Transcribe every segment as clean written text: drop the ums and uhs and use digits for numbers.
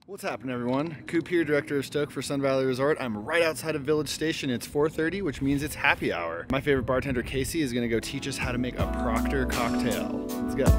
What's happening, everyone? Coop here, director of Stoke for Sun Valley Resort. I'm right outside of Village Station. It's 4:30, which means it's happy hour. My favorite bartender, Casey, is gonna go teach us how to make a Proctor cocktail. Let's go.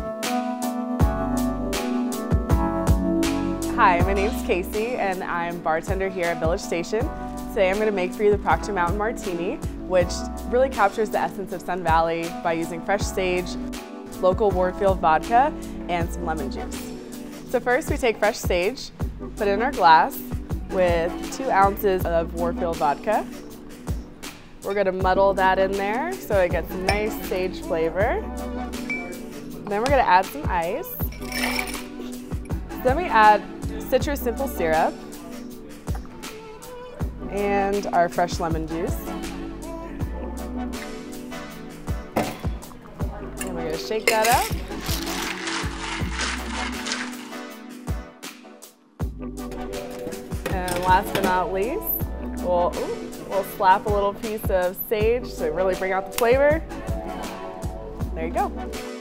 Hi, my name's Casey and I'm bartender here at Village Station. Today I'm going to make for you the Proctor Mountain Martini, which really captures the essence of Sun Valley by using fresh sage, local Warfield vodka, and some lemon juice. So first we take fresh sage, put it in our glass with 2 ounces of Warfield vodka. We're going to muddle that in there so it gets a nice sage flavor. Then we're going to add some ice. Then we add citrus simple syrup and our fresh lemon juice. And we're going to shake that up. And last but not least, we'll slap a little piece of sage to really bring out the flavor. There you go.